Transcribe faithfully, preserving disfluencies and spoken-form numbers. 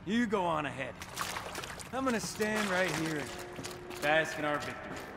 You go on ahead. I'm gonna stand right here and bask in our victory.